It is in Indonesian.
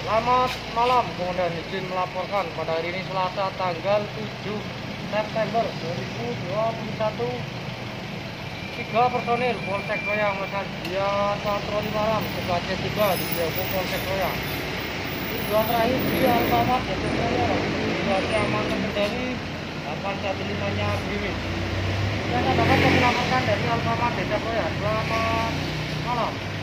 Selamat malam, Komandan izin melaporkan pada hari ini Selasa tanggal 7 September 2021. 3 personil Polsek Royang Masadian patroli malam sebagai tiba di Bravo Polsek Royang. Tujuan terakhir di Alfamart Desa Royang situasi aman terkendali 815-nya Grimis. Kita dapat melaporkan dari Alfamart Desa Royang. Selamat malam.